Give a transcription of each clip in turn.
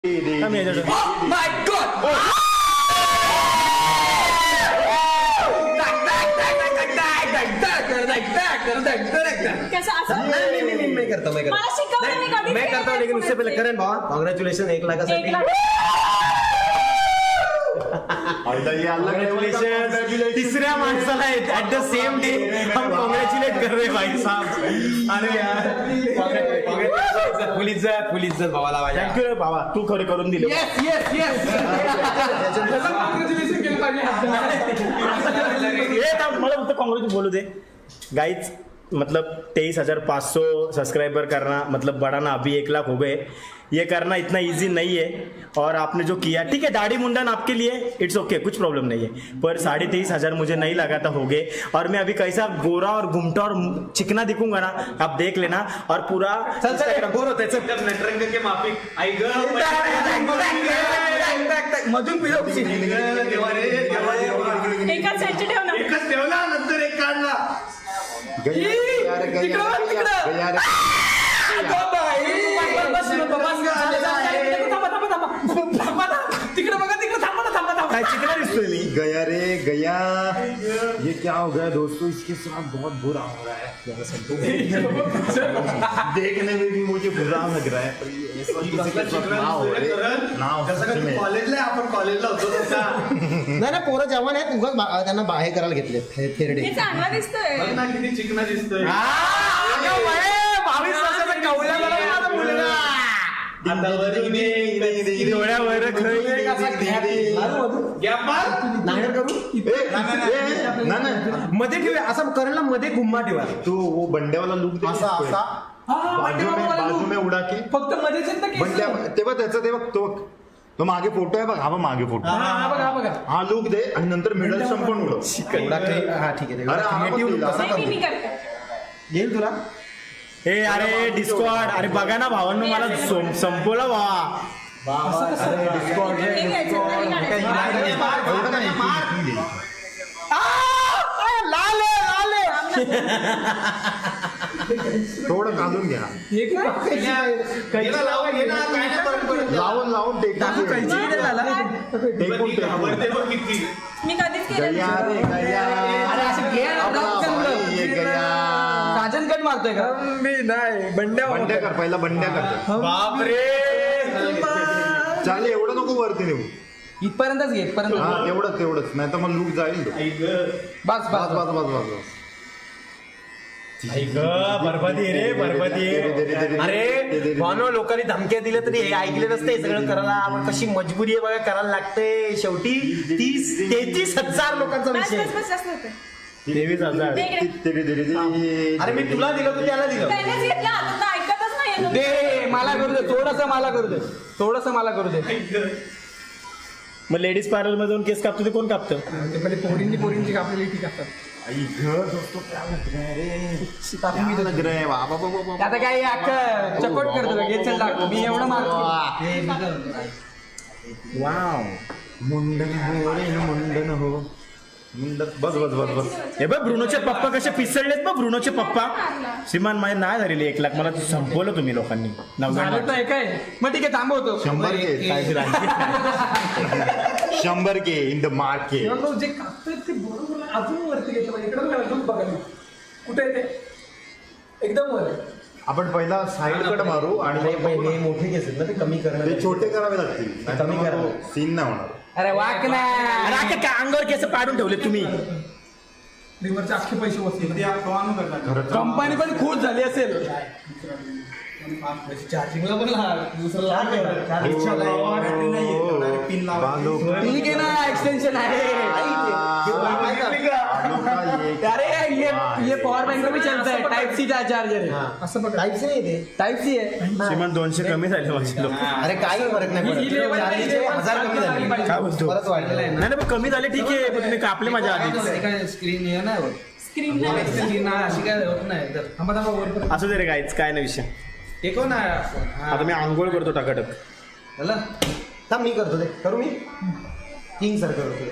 माय God कैसा असं मैं करता हूँ लेकिन उससे पहले करण भावा कॉन्ग्रेचुलेशन 1 लाखासाठी तीसऱ्या माणसाला ऍट द सेम डे हम कॉन्ग्रेचुलेट कर रहे भाई साहब. अरे यार फुल इज्जत भावाला माझ्या. थँक्यू रे भावा तू खरं करून दिले. मला फक्त काँग्रेस बोलू दे गाइज. मतलब 23,500 सब्सक्राइबर करना मतलब बढ़ाना अभी 1 लाख हो गए. ये करना इतना इजी नहीं है और आपने जो किया ठीक है दाढ़ी मुंडन आपके लिए इट्स ओके कुछ प्रॉब्लम नहीं है पर 23,500 मुझे नहीं लगा था हो गए. और मैं अभी कैसा गोरा और घुमटा और चिकना दिखूंगा ना आप देख लेना और पूरा बोर होते नटरंग के माफी आई मधून पिलो एकाच साईडचे ठेव ना. एकच ठेवला नंतर एक काढला. तिकडे बघा तिकडे थांबा काय चिकना दिसतोय मी. गया रे गया ये क्या हो गया दोस्तों इसके साथ बहुत बुरा हो रहा है. देखने में भी मुझे बुरा लग रहा है कॉलेजला आपण कॉलेजला होतो नाही पोरं जवान आहेत उगाच त्यांना बाहेर करायला घेतले थेरडे. चांगला दिसतोय किती चिकना दिसतोय. 22 वर्षाचा कवला डोळ्यावर मध्ये ठेवूया असं करणला मध्ये गुम्मा ठेवा. तो वो बंड्यावाला लुक असा असा बाजू में उडा के फक्त मध्येच बंड्या तेव्हा त्याचा तेव्हा तो मागे फोटो आहे बघ हा मागे फोटो हा लुक दे आणि नंतर मिडल संपून उडव. हा ठीक आहे येईल तुला. ए अरे डिस्कॉर्ड अरे बघा ना भावांनो मला संपवलं थोडं घालून घ्या लावून मी कधीच केलं राजनगड मारतोय का मी नाही बंड्या कर पहिला बंड्या करतो. बापरे चालेल एवढं नको वरती नेऊ इथपर्यंतच घे इथपर्यंत तेवढंच नाही तर मग लूक जाईल. बस बरबादी रे बरबादी. अरे भावनो लोकांनी धमक्या दिल्या तरी हे ऐकले नसते सगळं करायला आपण कशी मजबुरी आहे बघा करायला लागते. शेवटी 33,000 लोकांचा विषय 23,000. अरे मी तुला दिलं तू त्याला दिलं ऐकतच नाही दे मला करू दे थोडस मला करू दे. मग लेडीज पार्लर मध्ये जाऊन केस कापतो ते कोण कापतं. पहिले पोरींची कापलेली ठीक असतात. आता काय चकोट करतो चल टाकतो मी एवढं मारतो. वाव मुंडन हो बस हे बघ ब्रुनोचे पप्पा कसे पिसळलेत बघ ब्रुनोचे पप्पा. श्रीमान माझे नाही झालेले 1 लाख मला संपवलं तुम्ही लोकांनी. 90 काय मग ठीक आहे थांबवतो 100 के इन द मार्केट. जे कापतोय ते बरोबर अजून वरती घेतलं इकडे बघा कुठे आहे ते एकदम वर. आपण पहिला साईड कट मारू आणि मोठे केस आहेत ना ते कमी करणार. ते छोटे करावे लागतील कमी करा सीन नाही होणार. अरे वाक ना काय अंगावर केस पाडून ठेवले तुम्ही. रिव्हरचे अख्खे पैसे वसले कंपनी पण खुश झाली असेल. चार्जिंगला पण ठीक आहे ना एक्सटेंशन आहे. अरे ये पावर बैंक भी चलता है टाइप सी चार्जर है. असं टाईप सी नाही ते टाइप सी आहे. श्रीमान 200 कमी झाले माझे लोक. अरे काही फरक नाही पडत. 1000 कमी झाले काय बोलतो परत वाढलेलं आहे. नाही कमी झाले ठीक आहे पण तुम्ही कापले माझ्या आधी. स्क्रीन हे नाही होत स्क्रीन अशी काय होत नाही. असू दे रे गाईच काय नाही विषय. एको ना आता मी आंघोळ करतो टाकाटक. थांब मी करतो ते करू मी किंग सर करतो.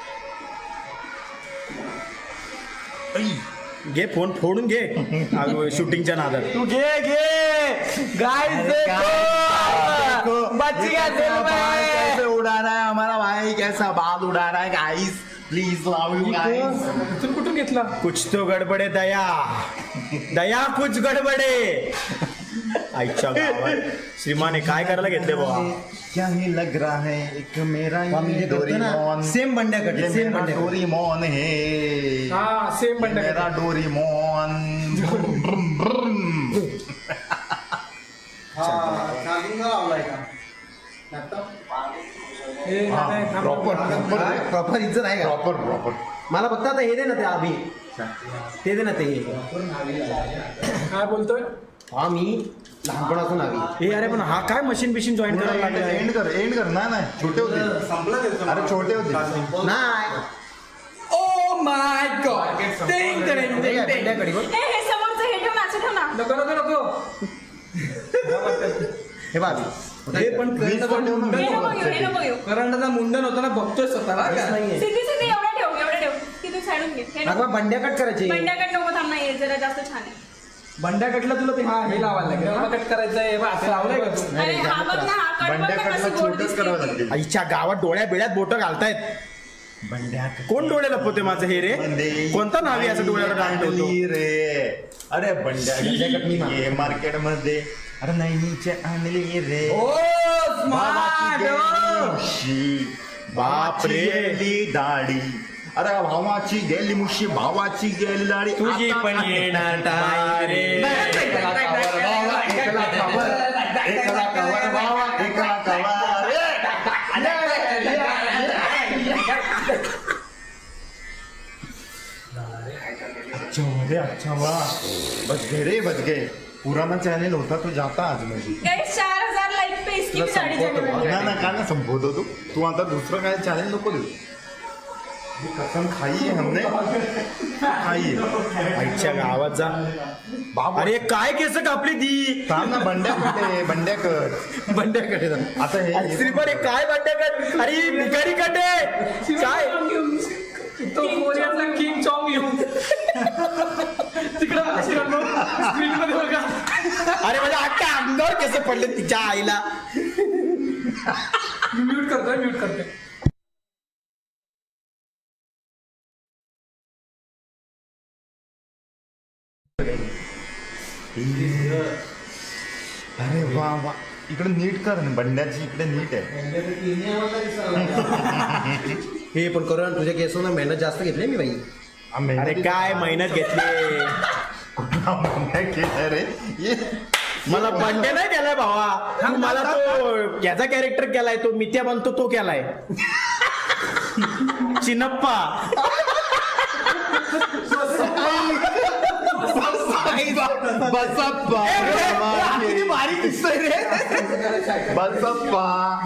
घे फोन फोडून घे शूटिंगच्या नादात. तू घे गाइस देखो बच गया दिल में। कैसे उड़ा रहा है हमारा भाई, कैसा बाल उड़ा रहा है guys, please love you guys. इथून कुठून घेतला? कुछ तो गडबडे दया, दया कुछ गडबडे। आईच्या गावात श्रीमाने काय करायला घेतले बाबा? क्या ही लग रहा है एक मेरा आम्ही जे करतो ना डोरीमोन, सेम बंड्याकट ये सेम मेरा बंड्याकट डोरीमोन है, हा सेम बंड मेरा डोरीमोन। प्रॉपर इज्जत आहे का? प्रॉपर मला फक्त आता हे दे ना ते अभि, ते दे ना ते. काय बोलतोय? हा मी लहानपणापासून हवी. ए अरे पण हा काय मशीन बिशीन जॉईन करायला लागलाय? एंड कर नाही छोटे होते, अरे छोटे होते. नाही ओ माय गॉड, टिंग टिंग टिंग टिंग. बंड्याकडे बघ. हे समोरचं हे ठेव ना, असं ठेव ना. नको हे बघ अभि. हे पण हे नको घेऊ. करंडाचा मुंडन होताना बघतोय स्वतःला का? नाहीये. सिद्धी एवढं ठेव. तिथून साईडून घे. हे नको. अगं बंड्याकट करायचे. बंड्याकडे नको, थांब नाही जरा जास्त छान आहे. बंड्याकडला तुला ते हे लावायला लागेल. कट करायचंय बा, असं लावलंय का तू? अरे हा बघ ना, हा कट बघ ना, बंड्याकडला कशी गोड छोटेच करावं दिसते. लागतील. आईच्या गावात डोळ्या बिळ्यात बोट घालतायत. कोण डोळे लपवते माझं हे रे? कोणता नावी असं डोळ्यावर घालतो? रे अरे बंड्या ये मार्केट मध्ये, अरे नैनीचे आणली रे ओ भावाची गेली मुशी, बापरे. गेली दाढी, अरे भावाची गेली मुशी, भावाची गेली दाढी, तुझी आता पण काय? येणार टाइम रे. एकला कवर भावा, एकला कवर रे. अच्छा वाह, बच गए पुराना चॅनल होता तो जाता आज मध्ये. Guys, 4000 लाईक पे इसकी भी साडी जाने वाली है. ना काय ना संपवतो तू आता दुसरं काय चॅनल नको देऊ. कसम खाई है हमने, खाई है. आईच्या गावात जा. बाबा अरे काय केस कापली ती? थांब ना, बंड्याकट बंड्याकडे आता हे श्रीमान हे काय बंड्याकड? अरे भिकारी कटे काय? तो कोरियाचा किंग चॉंग येऊन तिकडं स्क्रीन मध्ये बघा. अरे माझ्या अख्ख्या अंगावर केस पडले तिच्या आईला. म्यूट करतोय. अरे वा वा, इकडे नीट कर ना, बंड्याची इकडे नीट आहे. हे पण करू ना, तुझ्या केसवर मेहनत जास्त घेतली मी बाई. अरे काय मेहनत घेतली? केलं रे ये. मला बंडे नाही केलाय भावा. तू मला तो याचा कॅरेक्टर केलाय, तो मित्या बनतो तो केलाय. चिनप्पा. बसप्पा किती भारी दिसतोय रे. बसप्पा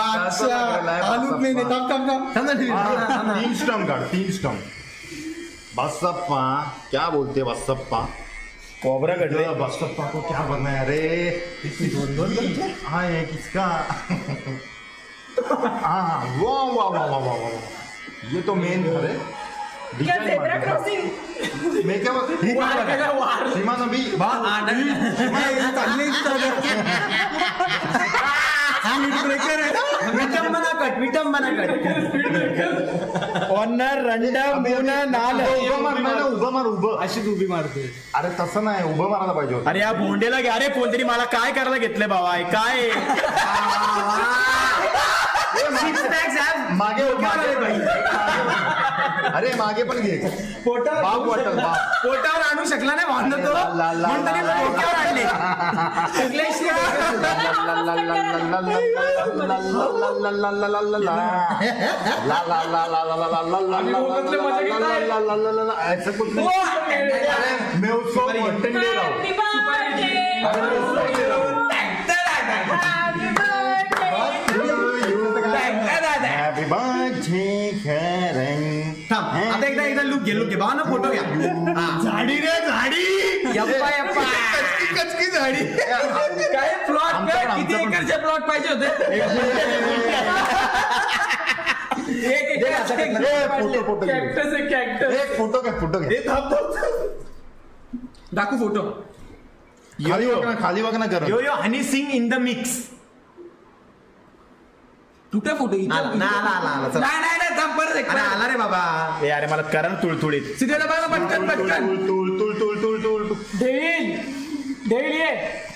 तीन स्टंप काढ, 3 स्टंप. बसप्पा क्या बोलते बसप्पा? कोबरा कट रे. बसप्पा को क्या बनाया रे? हाँ ये किसका? हाँ वाह वाह वाह वाह वाह वाह, ये तो मेन था रे. क्या zebra crossing? मैं क्या सीमा नबी विटंबना कट. ऑनर रंडम मुना नाल. उभं मार ना, उभं मार, उभं. अशी उभी मारते. अरे तसं नाही, उभं मारायला पाहिजे होतं. अरे या भोंडेला घ्या रे. कोणतरी मला काय करायला घेतलंय बाबा? हे काय मागे अरे मागे पण घे. बाप वाटल बाप. पोटावर आणू शकला नाही भावना तो, म्हणून त्यांनी डोक्यावर आणले. ऐसा कुछ नहीं. मैं उसको कंटेंट दे रहा हूँ. Happy birthday. Happy birthday करण. आता एकदा लुक घे भावा ना, फोटो घ्या. झाडी रे झाडी. यप्पा यप्पा. कचकी झाडी. काय प्लॉट किती एकरचे प्लॉट पाहिजे होते? फोटो कॅक्टस आहे कॅक्टस. एक फोटो घे. दाखवू फोटो. खाली बघ ना कर. Yo Honey Singh in the mix. तुटे फुटे आला चला. नाही नाही नाही थांब, परत एक अरे आला रे बाबा. ए अरे मला करण तुळतुळीत. सीधे दबा ना, पटकन पटकन. तुळ डेव्हिल ये.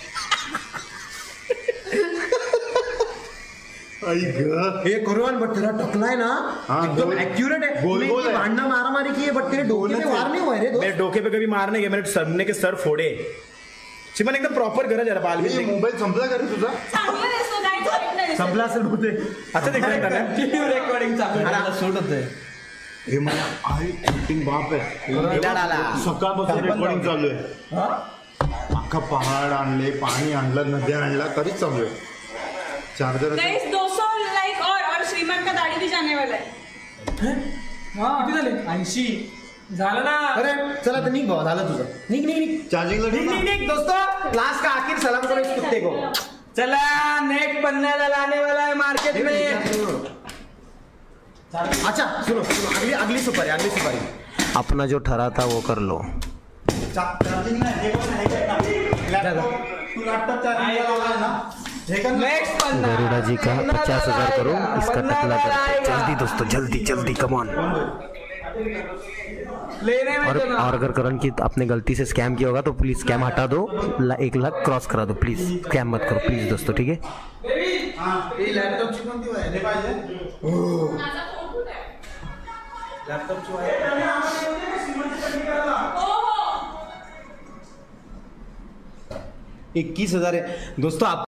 आई ग हे करूयान बट तेरा टकलाय ना हाँ, एकदम गोल- एक्यूरेट है. गोल- गोल है. भांडना मारामारी की है बट तेरे डोके पे वार नहीं हुए रे दोस्त. मेरे डोके पे कभी मार नहीं गया, मेरे सबने के सर फोड़े. चिमन एकदम प्रॉपर घर जरा बाल हे मोबाईल संपला का रे तुझा? चांगलं दिसतो काय वाईट नाही दिसत. संपला असेल बहुतेक. अच्छा दिख रहा है. कंटिन्यू रेकॉर्डिंग चालू आहे. सूट होते. हे मला आई शूटिंग बाप आहे हिला डाला. सकाळपासून रेकॉर्डिंग चालू आहे. अख्खा पहाड आणले, पाणी आणलं, नद्या आणला तरीच चालू आहे. चार्जर Guys, 200 लाइक और श्रीमान का दाढ़ी भी जाने वाला है. किती झाले? 80 झालं ना. अरे चला तर निघ भाऊ, झालं तुझं. निघ चार्जिंगला ठेव ना. निघ दोस्तों. लास्ट का आखिर सलाम करो इस कुत्ते को. चला नेक पन्नाला लाने वाला है मार्केट में. अच्छा सुनो अगली सुपारी. अपना जो ठरा था वो कर लो. नेक्स्ट पन्ना. गरुड़ा जी का 50,000 करो, इसका टकला कर. जल्दी दोस्तों, जल्दी कम ऑन. लेने में चलो. और अगर करण की आपने गलती से स्कैम किया होगा तो प्लीज स्कैम हटा दो. 1 लाख क्रॉस करा दो प्लीज. स्कैम मत करो प्लीज दोस्तों, ठीक है. ओहो. 21,000 है दोस्तों. आप